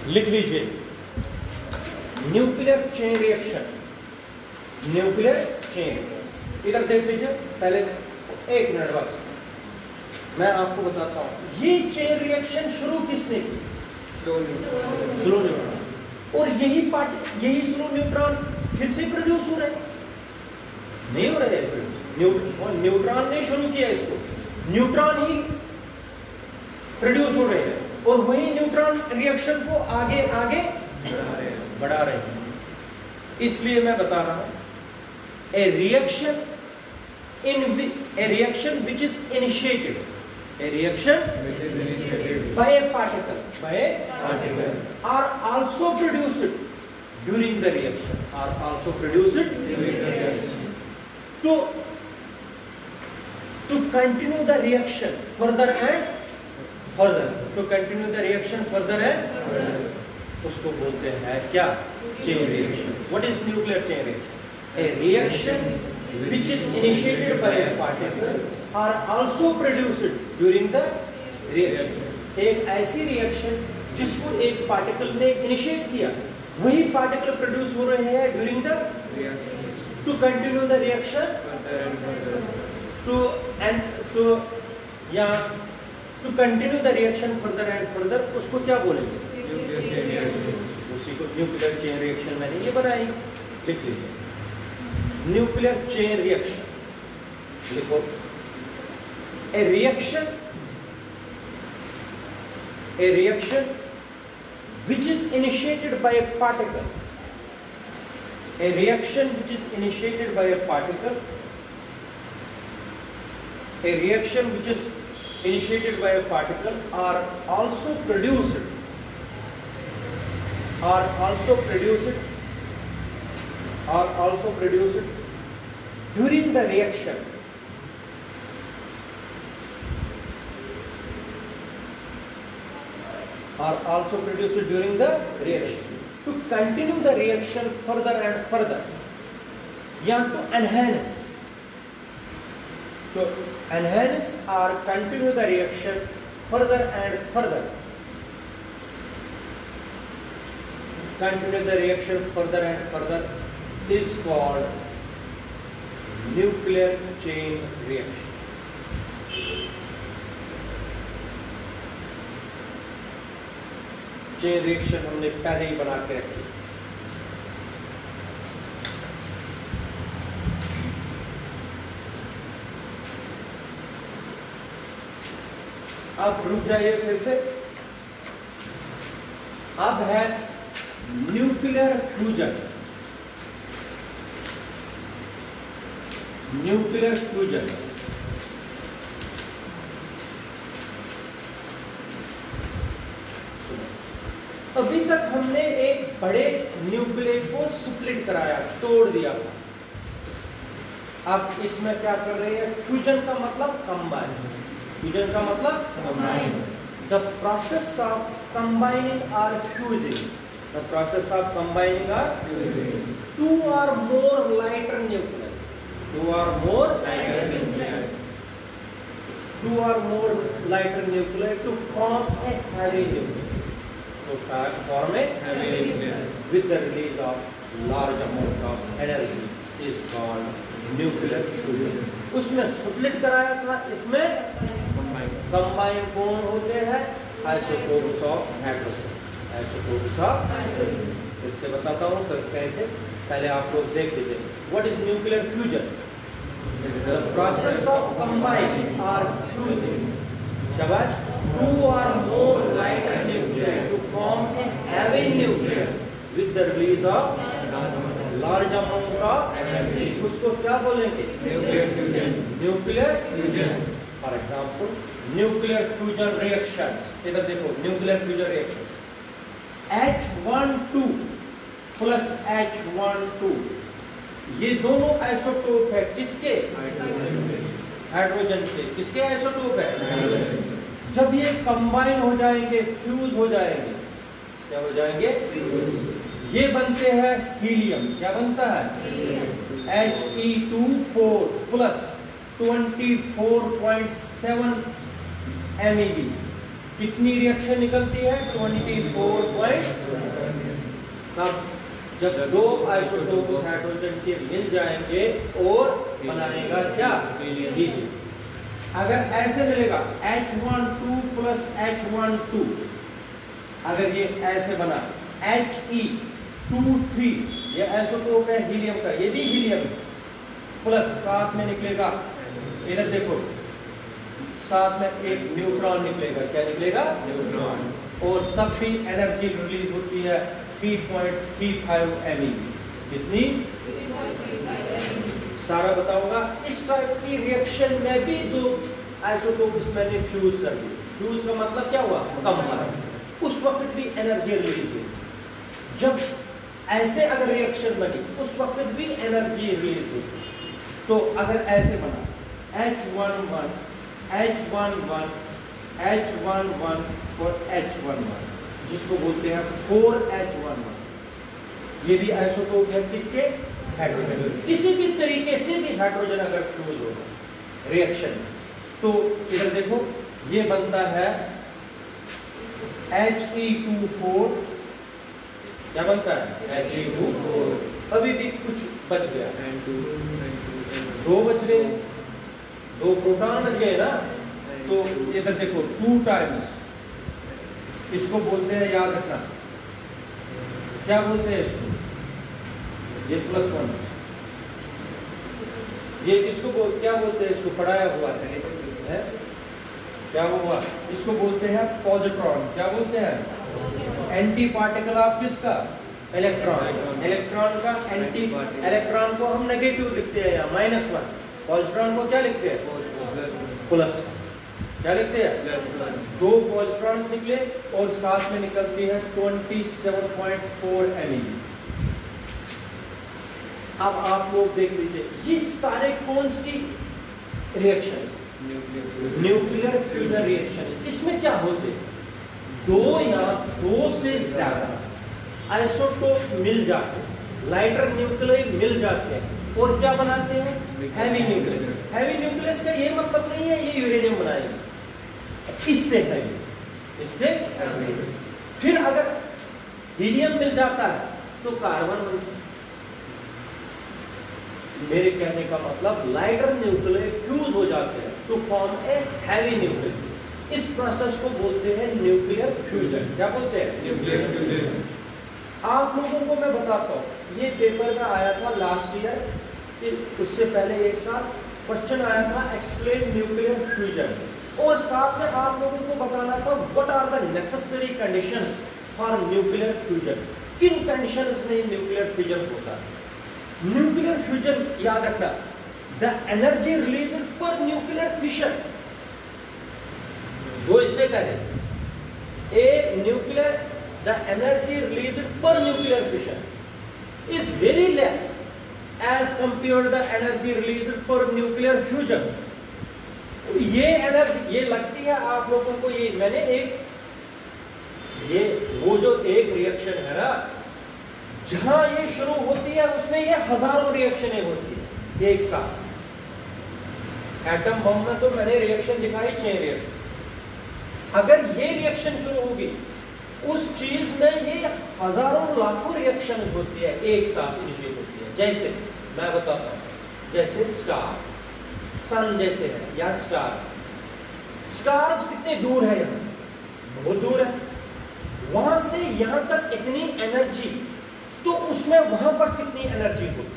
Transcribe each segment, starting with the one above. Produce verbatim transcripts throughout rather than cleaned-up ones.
लिख लीजिए, nuclear chain reaction, nuclear chain. इधर देख लीजिए, पहले एक मिनट बस मैं आपको बताता हूं। ये चेन रिएक्शन शुरू किसने की? Slow neutron. और यही पार्ट यही स्लो न्यूट्रॉन फिर से प्रोड्यूस हो रहे हैं, नहीं हो रहे हैं। न्यूट्रॉन ने शुरू किया इसको, न्यूट्रॉन ही प्रोड्यूस हो रहे हैं और वही न्यूट्रॉन रिएक्शन को आगे आगे बढ़ा रहे हैं। इसलिए मैं बता रहा हूं, a reaction in a reaction which is initiated, a reaction by a particle by a particle are also produced during the reaction, are also produced during the reaction to to continue the reaction further and further, to continue the reaction further and further. उसको बोलते हैं क्या? Chain reaction. What is nuclear chain reaction? A reaction which is initiated by a particle are also produced during the reaction. एक ऐसी reaction जिसको एक particle ने initiate किया, वही पार्टिकल प्रोड्यूस हो रहे हैं during the to continue the reaction to and to या to continue the reaction further and further. उसको क्या बोलेंगे? उसी को न्यूक्लियर चेन रिएक्शन मैंने ये बनाई, लिख लीजिए, न्यूक्लियर चेन रिएक्शन। लिखो, a reaction a reaction which is initiated by a particle, a reaction which is initiated by a particle, a reaction which is initiated by a particle are also produced, are also produced, are also produced during the reaction, are also produced during the reaction to continue the reaction further and further, या to enhance, to enhance or continue the reaction further and further, continue the reaction further and further is called nuclear chain reaction. Chain reaction हमने पहले ही बना के रखी। अब रुक जाइए फिर से। अब है न्यूक्लियर फ्यूजन, न्यूक्लियर फ्यूजन। अभी तक हमने एक बड़े न्यूक्लियर को स्प्लिट कराया, तोड़ दिया था। अब इसमें क्या कर रहे हैं? फ्यूजन का मतलब कंबाइन, फ्यूजन का मतलब combine. The process of combining or fusing, the process of combining or fusing two or more lighter nuclear, two or more lighter nuclear, two or more lighter nuclear to form a heavy nuclear, to form a heavy nuclei with the release of large amount of energy is called nuclear fusion. उसमें split कराया था, इसमें combine कौन होते हैं? Isotopes of hydrogen, isotopes of hydrogen. फिर से बताता हूँ कैसे, पहले आप लोग देख लीजिए। What is nuclear fusion? The process of combining or fusing, शाबाश, two or more lighter nuclei to form a heavy nucleus with the release of large amount of energy. उसको क्या बोलेंगे? Nuclear fusion. Nuclear fusion. For example, nuclear fusion reactions. इधर देखो, nuclear fusion reactions. H one two plus H one two, ये दोनों isotope है किसके? Hydrogen के। किसके आइसोटोप है? जब ये कंबाइन हो जाएंगे, फ्यूज हो जाएंगे, क्या हो जाएंगे? ये बनते हैं हीलियम। क्या बनता है? H E two four plus twenty four point seven M E V, कितनी रिएक्शन निकलती है? चौबीस पॉइंट। तब जब दो आइसोटोप्स हाइड्रोजन के मिल जाएंगे और बनाएगा क्या? हीलियम। अगर ऐसे मिलेगा H one two plus H one two, अगर ये ऐसे बना एच ई टू थ्री, ये आइसोटोप है हीलियम का, ये भी हीलियम प्लस साथ में निकलेगा, इधर देखो साथ में एक न्यूट्रॉन निकलेगा। क्या निकलेगा? न्यूट्रॉन। और तब भी एनर्जी रिलीज होती है तीन पॉइंट तीन पाँच एम ई। कितनी? सारा बताऊंगा। इस टाइप की रिएक्शन में भी दो आइसोटोप्स मैंने फ्यूज कर दी। फ्यूज का मतलब क्या हुआ? कंबाइन। उस वक्त भी एनर्जी रिलीज हुई। जब ऐसे अगर रिएक्शन बनी उस वक्त भी एनर्जी रिलीज हुई। तो अगर ऐसे बना H one one H one one H one one और एच वन वन, जिसको बोलते हैं फोर एच वन वन, ये भी आइसोटोप है किसके? हाइड्रोजन। किसी भी तरीके से भी हाइड्रोजन अगर फ्यूज होगा रिएक्शन, तो इधर देखो ये बनता है एच ई टू फोर। क्या बनता है? H E two four. अभी भी कुछ बच गया, दो बच गए, दो प्रोटॉन बच गए ना। तो इधर देखो टू टाइम्स, इसको बोलते हैं, याद रखना क्या बोलते हैं इसको, ये प्लस वन, ये इसको बोल क्या बोलते हैं? इसको पढ़ाया हुआ है, है? क्या हुआ? इसको बोलते हैं पॉजिट्रॉन। क्या बोलते हैं? एंटी पार्टिकल ऑफ किसका? इलेक्ट्रॉन। इलेक्ट्रॉन का एंटी, इलेक्ट्रॉन को हम नेगेटिव लिखते हैं यहाँ माइनस वन, पॉजिट्रॉन को क्या लिखते हैं? प्लस। क्या लिखते हैं? दो पॉजिट्रॉन्स निकले और साथ में निकलती है सत्ताईस पॉइंट चार एम ई। अब आप लोग देख लीजिए ये सारे कौन सी रिएक्शंस? Nuclear fusion reaction. इसमें क्या होते हैं? दो या दो से ज्यादा आइसोटोप मिल जाते हैं, लाइटर न्यूक्लियाई मिल जाते हैं और क्या बनाते हैं? Heavy nucleus. हैवी न्यूक्लियस का ये मतलब नहीं है ये यूरेनियम बनाएंगे, इससे हैवी, इससे हैवी। फिर अगर हीलियम मिल जाता है तो कार्बन बनता है। मेरे कहने का मतलब लाइटर न्यूक्लियाई फ्यूज हो जाते हैं to form a heavy nucleus. इस प्रोसेस को बोलते हैं न्यूक्लियर फ्यूजन। क्या बोलते हैं? Nuclear fusion. आप लोगों को मैं बताता हूँ, ये पेपर में आया था लास्ट ईयर, कि उससे पहले एक साल क्वेश्चन आया था एक्सप्लेन न्यूक्लियर फ्यूजन, और साथ में आप लोगों को बताना था what are the necessary conditions for nuclear fusion. किन कंडीशंस में न्यूक्लियर फ्यूजन होता है? न्यूक्लियर फ्यूजन याद रखना, द एनर्जी रिलीज पर न्यूक्लियर फिशन, जो इससे करें a nuclear the energy release पर nuclear fission is very less as compare the energy release पर न्यूक्लियर फ्यूजन। ये एनर्जी ये लगती है आप लोगों को, ये मैंने एक ये वो जो एक रिएक्शन है ना, जहां ये शुरू होती है उसमें ये हजारों रिएक्शनें होती है एक साथ। एटम बम में तो मैंने रिएक्शन दिखाई, चेन रिएक्शन। अगर ये रिएक्शन शुरू होगी उस चीज में ये हजारों लाखों रिएक्शंस होती है एक साथ इनिशिएट होती है। जैसे मैं बताता हूं, जैसे स्टार, सन जैसे है या स्टार। स्टार्स कितने दूर है यहां से? बहुत दूर है। वहां से यहां तक इतनी एनर्जी, तो उसमें वहां पर कितनी एनर्जी होगी?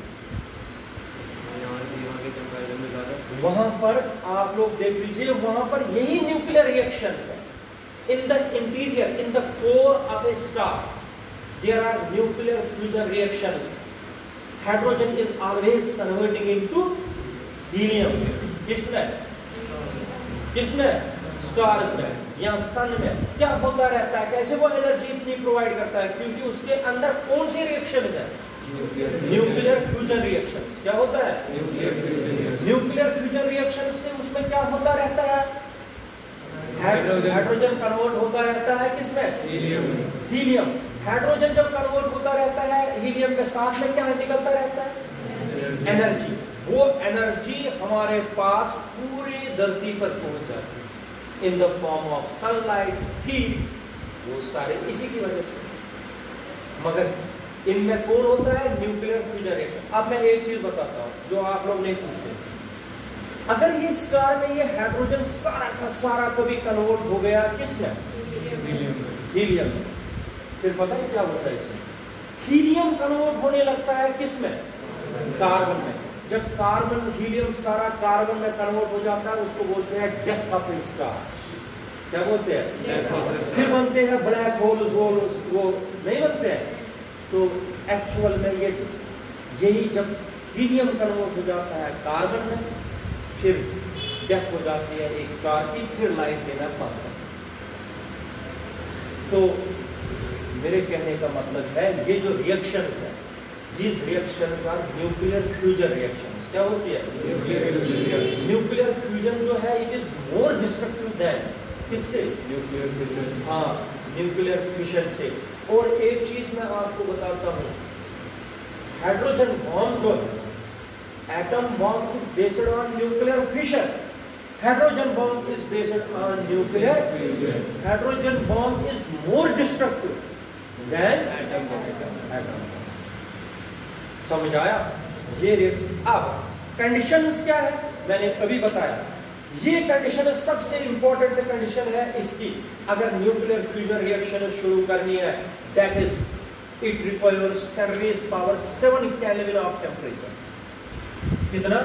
वहां पर आप लोग देख लीजिए, वहां पर यही न्यूक्लियर रिएक्शंस है। In the interior, in the core of a star, there are nuclear fusion reactions. Hydrogen is always converting into helium. किसमें? किसमें? स्टार्स में या सन में। क्या होता रहता है? कैसे वो एनर्जी इतनी प्रोवाइड करता है? क्योंकि उसके अंदर कौन सी रिएक्शंस है? Nuclear fusion reactions. क्या होता है? न्यूक्लियर फ्यूजन रिएक्शंस से उसमें क्या होता रहता है? हाइड्रोजन कन्वर्ट होता रहता है किसमें? हीलियम। हीलियम। हाइड्रोजन जब कन्वर्ट होता रहता है हीलियम के साथ में क्या निकलता रहता है? एनर्जी। वो एनर्जी हमारे पास पूरी धरती पर पहुंच जाती है। In the form of sunlight, heat, वो सारे इसी की वजह से। मगर इनमें कौन होता है? Nuclear fusion reaction. अब मैं एक चीज बताता हूं जो आप लोग नहीं पूछते, अगर ये स्टार में ये हाइड्रोजन सारा का सारा कभी कन्वर्ट हो गया किसमें? हीलियम में, फिर पता है क्या होता है इसमें? हीलियम कन्वर्ट होने लगता है किसमें? कार्बन में। जब कार्बन हीलियम सारा कार्बन में कन्वर्ट हो जाता है उसको बोलते हैं डेथ ऑफ ए स्टार। क्या बोलते हैं? फिर बनते हैं ब्लैक होल्स, वो नहीं बनते हैं। तो एक्चुअल में ये यही जब हीलियम कन्वर्ट हो जाता है कार्बन में, फिर डेथ हो जाती है एक स्टार की, फिर लाइट देना बंद। तो मेरे कहने का मतलब है ये जो रिएक्शंस है, these reactions are nuclear fusion reactions। क्या होती है? न्यूक्लियर फ्यूजन जो है it is more destructive than किससे? Nuclear fusion. हाँ, न्यूक्लियर फिशन से। और एक चीज मैं आपको बताता हूँ, हाइड्रोजन बॉम्ब जो है, atom bomb is based on nuclear fission, hydrogen bomb is based on nuclear fusion. Hydrogen bomb is more destructive than atom bomb. समझ आया? ये रिएक्शन। अब कंडीशंस क्या है मैंने अभी बताया, ये कंडीशन सबसे इंपॉर्टेंट कंडीशन है इसकी। अगर न्यूक्लियर फ्यूजन रिएक्शन शुरू करनी है, that is it requires ten raise power seven kelvin of temperature. कितना?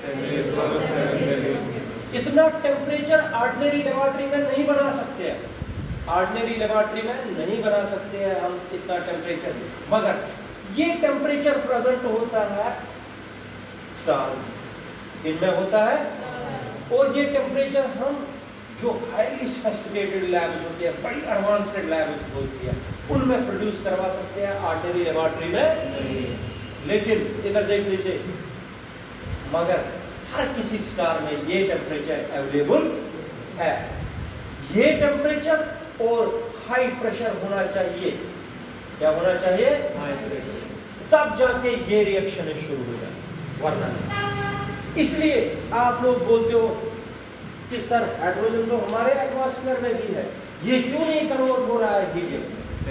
इतना टेम्परेचर ऑर्डिनरी लेबोरेटरी में नहीं बना सकते हैं। ऑर्डिनरी लेबोरेटरी में नहीं बना सकते हैं हम इतना टेम्परेचर, मगर ये टेम्परेचर प्रेजेंट होता है स्टार्स में, इनमें होता है। और ये टेम्परेचर हम जो हाईली सोफिस्टिकेटेड लैब्स होते हैं, बड़ी एडवांस्ड लैब्स होती है, उनमें प्रोड्यूस करवा सकते हैं, ऑर्डिनरी लेबोरेटरी में नहीं। लेकिन इधर देख लीजिए, मगर हर किसी स्टार में ये टेम्परेचर अवेलेबल है। ये टेम्परेचर और हाई प्रेशर होना चाहिए। क्या होना चाहिए? High pressure. तब जाके ये रिएक्शन शुरू हो जाए, वरना। इसलिए आप लोग बोलते हो कि सर हाइड्रोजन तो हमारे एटमॉस्फेयर में भी है, ये क्यों नहीं कन्वर्ट हो रहा है हीलियम?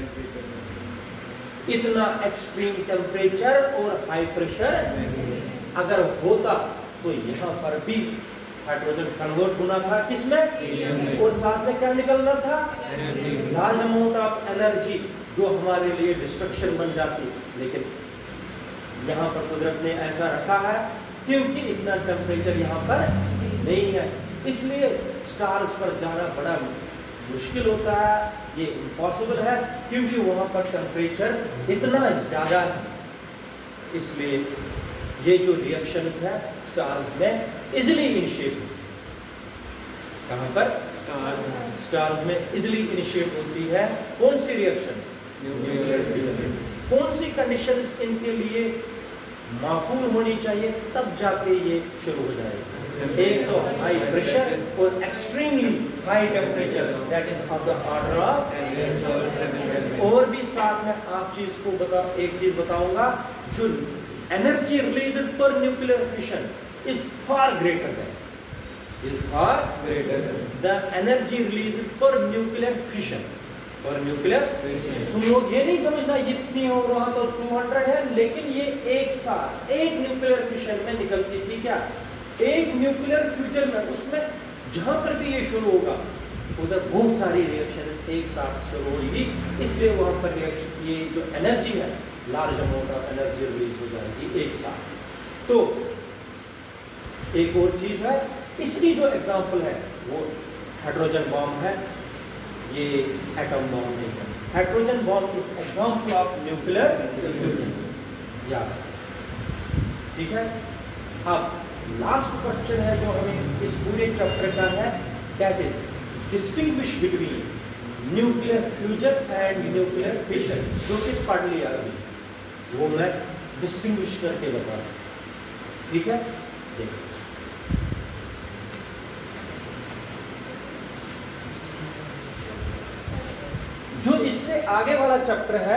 इतना एक्सट्रीम टेम्परेचर और हाई प्रेशर अगर होता तो यहाँ पर भी हाइड्रोजन कन्वर्ट होना था किसमें? और साथ में क्या निकलना था? लार्ज अमाउंट ऑफ एनर्जी जो हमारे लिए डिस्ट्रक्शन बन जाती। लेकिन यहाँ पर कुदरत ने ऐसा रखा है क्योंकि इतना टेम्परेचर यहाँ पर नहीं है, इसलिए स्टार्स पर जाना बड़ा मुश्किल होता है, ये इम्पॉसिबल है, क्योंकि वहाँ पर टेम्परेचर इतना ज़्यादा है। इसलिए ये जो रिएक्शंस है स्टार्स में इजिली इनिशिएट, कहाँ पर? स्टार्स में इजिली इनिशिएट होती है। कौन सी रिएक्शंस? Nuclear fusion. कौन सी कंडीशंस इनके लिए माकूल होनी चाहिए, तब जाके ये शुरू हो जाएगा? एक तो हाई प्रेशर और extremely high temperature, that is of the order of. और भी साथ में आप चीज को बता एक चीज बताऊंगा, जो energy released per nuclear fission is far greater than is far greater than the energy released per nuclear fission. और न्यूक्लियर तुम लोग ये नहीं समझना इतनी हो रहा तो दो सौ है, लेकिन ये एक साथ एक न्यूक्लियर फिशन में निकलती थी। क्या एक न्यूक्लियर फ्यूजन में, उसमें जहां पर भी ये शुरू होगा उधर बहुत सारी रिएक्शंस एक साथ शुरू होगी, इसलिए वहां पर रिएक्शन ये जो एनर्जी है large amount of energy release हो जाएगी एक साथ। तो एक और चीज है, इसकी जो एग्जांपल है वो हाइड्रोजन बॉम्ब है, ये एटम बॉम्ब नहीं है। Hydrogen bomb is example of nuclear fusion, याद है? ठीक है। अब लास्ट क्वेश्चन है जो हमें इस पूरे चैप्टर का है, that is distinguish between nuclear fusion and nuclear fission, जो कि पढ़ लिया अभी, वो मैं डिस्टिंग्विश करके बता रहा हूं। ठीक है, देखिए जो इससे आगे वाला चैप्टर है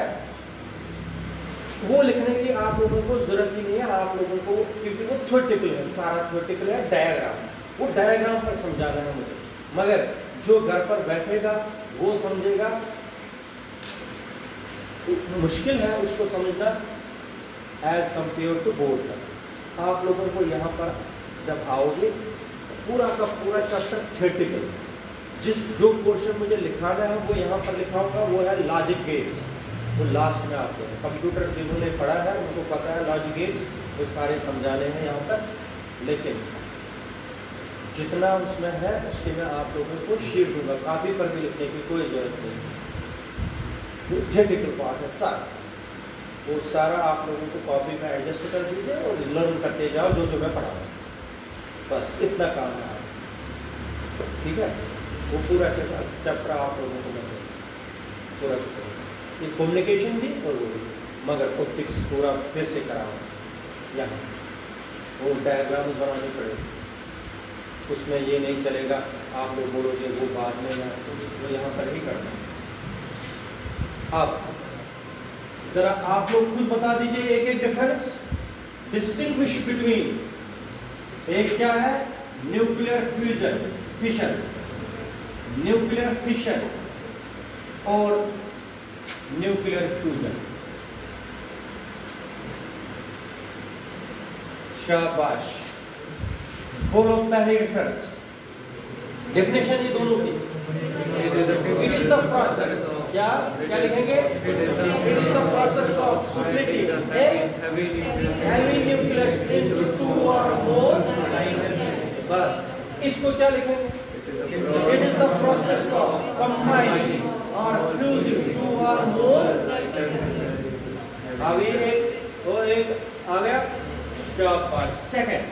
वो लिखने की आप लोगों को जरूरत ही नहीं है, आप लोगों को, क्योंकि वो थ्योरेटिकल है, सारा थ्योरेटिकल है, डायग्राम, वो डायग्राम पर समझाना है मुझे। मगर जो घर पर बैठेगा वो समझेगा, मुश्किल है उसको समझना एज कंपेयर टू बोर्ड का। आप लोगों को यहाँ पर जब आओगे पूरा का पूरा चैप्टर थ्योरेटिकल, जिस जो पोर्शन मुझे लिखाना है वो यहाँ पर लिखा होगा, वो है लॉजिक गेट्स, वो लास्ट में आते हैं। कंप्यूटर जिन्होंने पढ़ा है उनको पता है लॉजिक गेट्स, वो सारे समझाने हैं यहाँ पर, लेकिन जितना उसमें है उसके मैं आप लोगों को शीट दूंगा, कापी पर भी लिखने की कोई ज़रूरत नहीं। वो थ्योरेटिकल पार्ट है सारा, वो सारा आप लोगों को कॉपी में एडजस्ट कर दीजिए और लर्न करते जाओ जो जो मैं पढ़ा हूँ, बस इतना काम है, ठीक है। वो पूरा चैप्टर आप लोगों को मैं पूरा ये कम्युनिकेशन भी और वो भी, मगर ऑप्टिक्स पूरा फिर से कराऊँ यहाँ, वो डायग्राम्स बनाने पड़े, उसमें ये नहीं चलेगा आप लोग बोलोगे वो बाद में या कुछ, वो यहाँ पर ही करना है। अब जरा आप लोग खुद बता दीजिए एक एक डिफरेंस, डिस्टिंग्विश बिटवीन, एक क्या है nuclear fusion fission, nuclear fission और न्यूक्लियर फ्यूजन। शाबाश, बोलो पहली डिफरेंस, डेफिनेशन ये दोनों की, इट इज द प्रोसेस, क्या क्या लिखेंगे, it is the process of splitting a heavy nucleus into two or more, बस इसको क्या लिखेंगे, it is the process of combining or fusing two or more, आगे एक और एक आ गया, शाबाश। Second,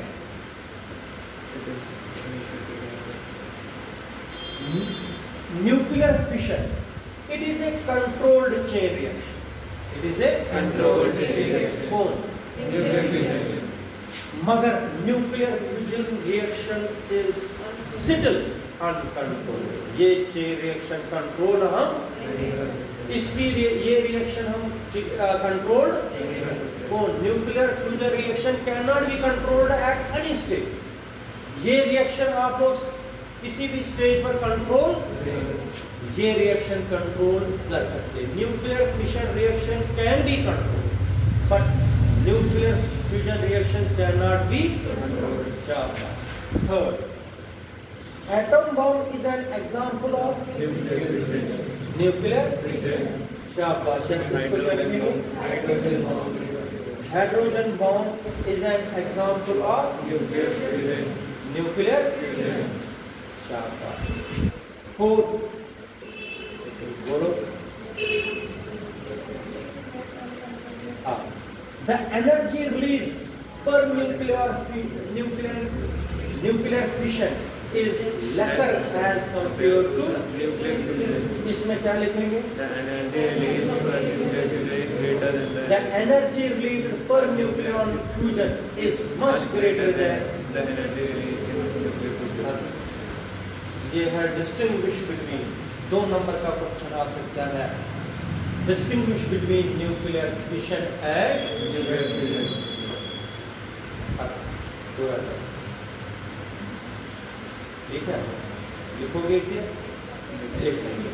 nuclear fission, it is a controlled chain reaction, it is a controlled chain reaction, कौन, nuclear fission, मगर nuclear fusion reaction is still uncontrolled, ये chain reaction control हम इसकी ये रिएक्शन हम कंट्रोल्ड कौन, nuclear fusion reaction can not be controlled at any stage, ये reaction आप लोग किसी भी स्टेज पर कंट्रोल, ये रिएक्शन कंट्रोल कर सकते हैं। Nuclear fission reaction can be control but nuclear fusion reaction can not be controlled. Third, atom bomb is an example of nuclear fission, शाबाश। इसको क्या लिखेंगे, hydrogen bomb is an example of nuclear fission, शाबाश। Fourth, बोलो, the energy release पर nuclear nuclear nuclear fission is lesser as compared to nuclear fusion, इसमें क्या लिखेंगे, the energy released per nuclear fusion is greater than the, the energy released per nucleon fusion is much greater than the energy released in nuclear fusion. ये है distinguish between, दो number का question आ सकता है, distinguish between nuclear fission and nuclear fusion, पूरा चलो, ठीक है, लिखोगे क्या, लिख लीजिए।